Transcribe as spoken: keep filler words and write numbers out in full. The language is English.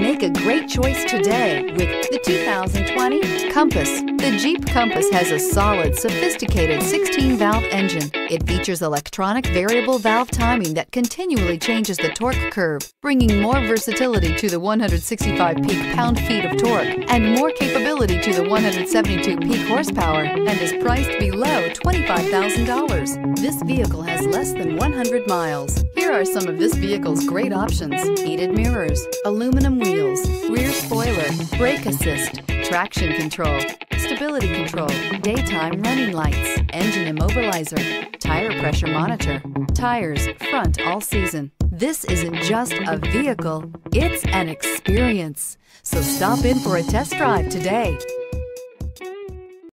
Make a great choice today with the two thousand twenty Compass. The Jeep Compass has a solid, sophisticated sixteen valve engine. It features electronic variable valve timing that continually changes the torque curve, bringing more versatility to the one hundred sixty-five peak pound-feet of torque and more capability to the one hundred seventy-two peak horsepower, and is priced below twenty-five thousand dollars. This vehicle has less than one hundred miles. Here are some of this vehicle's great options: heated mirrors, aluminum wheels, rear spoiler, brake assist, traction control, stability control, daytime running lights, engine immobilizer, tire pressure monitor, tires front all season. This isn't just a vehicle, it's an experience. So stop in for a test drive today.